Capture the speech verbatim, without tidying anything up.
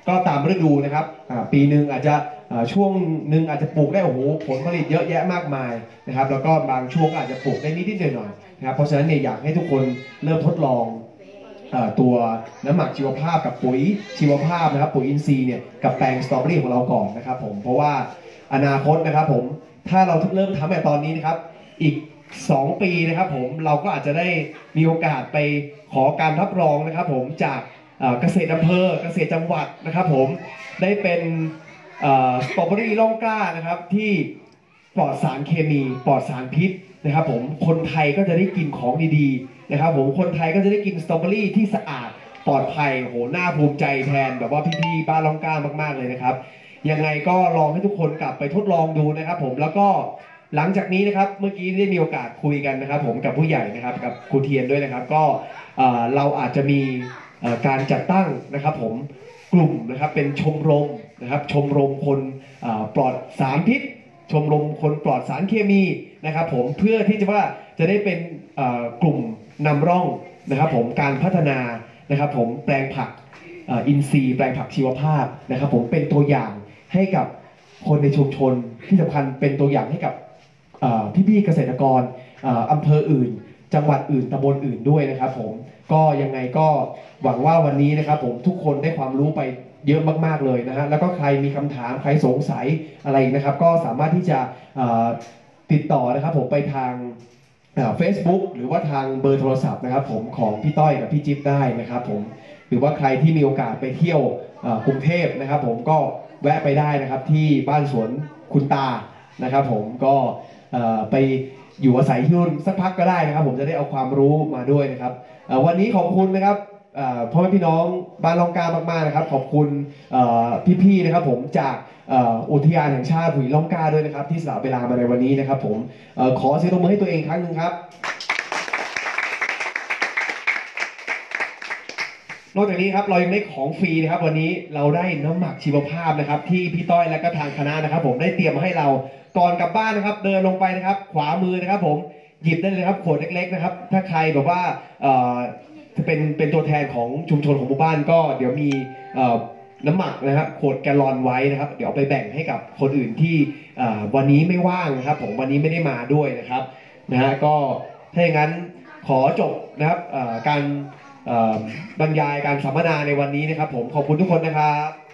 ก็ตามฤดูนะครับปีหนึ่งอาจจะช่วงหนึ่งอาจจะปลูกได้โอ้โหผลผลิตเยอะแยะมากมายนะครับแล้วก็บางช่วงอาจจะปลูกได้นิดๆหน่อยๆนะครับเพราะฉะนั้นเนี่ยอยากให้ทุกคนเริ่มทดลองตัวน้ำหมักชีวภาพกับปุ๋ยชีวภาพนะครับปุ๋ยอินทรีย์เนี่ยกับแปลงสตรอเบอรี่ของเราก่อนนะครับผมเพราะว่าอนาคตนะครับผมถ้าเราเริ่มทำในตอนนี้นะครับอีกสองปีนะครับผมเราก็อาจจะได้มีโอกาสไปขอการรับรองนะครับผมจากเกษตรอำเภอเกษตรจังหวัดนะครับผมได้เป็นสตรอเบอรี่ล่องกล้านะครับที่ปลอดสารเคมีปลอดสารพิษนะครับผมคนไทยก็จะได้กินของดีๆนะครับผมคนไทยก็จะได้กินสตรอเบอรี่ที่สะอาดปลอดภัยโหน่าภูมิใจแทนแบบว่าพี่ๆบ้านล่องกล้ามากๆเลยนะครับยังไงก็ลองให้ทุกคนกลับไปทดลองดูนะครับผมแล้วก็หลังจากนี้นะครับเมื่อกี้ได้มีโอกาสคุยกันนะครับผมกับผู้ใหญ่นะครับกับครูเทียนด้วยนะครับก็เราอาจจะมีการจัดตั้งนะครับผมกลุ่มนะครับเป็นชมรมนะครับชมรมคนปลอดสารพิษชมรมคนปลอดสารเคมีนะครับผมเพื่อที่จะว่าจะได้เป็นกลุ่มนำร่องนะครับผมการพัฒนานะครับผมแปลงผักอินทรีย์แปลงผักชีวภาพนะครับผมเป็นตัวอย่างให้กับคนในชุมชนที่สำคัญเป็นตัวอย่างให้กับพี่ๆเกษตรกรอำเภออื่นจังหวัดอื่นตำบลอื่นด้วยนะครับผมก็ยังไงก็หวังว่าวันนี้นะครับผมทุกคนได้ความรู้ไปเยอะมากๆเลยนะฮะแล้วก็ใครมีคำถามใครสงสัยอะไรนะครับก็สามารถที่จะติดต่อนะครับผมไปทางเฟซบุ๊กหรือว่าทางเบอร์โทรศัพท์นะครับผมของพี่ต้อยกับพี่จิ๊บได้นะครับผมหรือว่าใครที่มีโอกาสไปเที่ยวกรุงเทพนะครับผมก็แวะไปได้นะครับที่บ้านสวนคุณตานะครับผมก็ไปอยู่อาศัยที่นู่นสักพักก็ได้นะครับผมจะได้เอาความรู้มาด้วยนะครับวันนี้ขอบคุณนะครับพ่อแม่พี่น้องบ้านล่องกล้ามากๆนะครับขอบคุณพี่ๆนะครับผมจากอุทยานแห่งชาติหุยล่องกล้าด้วยนะครับที่สละเวลามาในวันนี้นะครับผมขอเสียงตบมือให้ตัวเองครั้งหนึ่งครับนอกจากนี้ครับเรายังได้ของฟรีนะครับวันนี้เราได้น้ำหมักชีวภาพนะครับที่พี่ต้อยและก็ทางคณะนะครับผมได้เตรียมมาให้เราก่อนกลับบ้านนะครับเดินลงไปนะครับขวามือนะครับผมหยิบได้เลยครับขวดเล็กๆนะครับถ้าใครแบบว่าเป็นเป็นตัวแทนของชุมชนของหมู่บ้านก็เดี๋ยวมีน้ำหมักนะครับขวดแกลลอนไว้นะครับเดี๋ยวเอาไปแบ่งให้กับคนอื่นที่วันนี้ไม่ว่างนะครับผมวันนี้ไม่ได้มาด้วยนะครับนะฮะก็ถ้าอย่างนั้นขอจบนะครับการบรรยายการสัมมนาในวันนี้นะครับผมขอบคุณทุกคนนะครับ